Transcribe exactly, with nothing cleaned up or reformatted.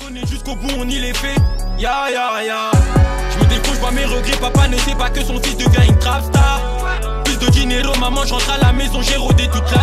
donné jusqu'au bout, on y les fait. Ya ya ya. Je me découche pas mes regrets, papa ne sait pas que son fils devient une trap star. Plus de dinero, maman, je rentre à la maison, j'ai rodé toute la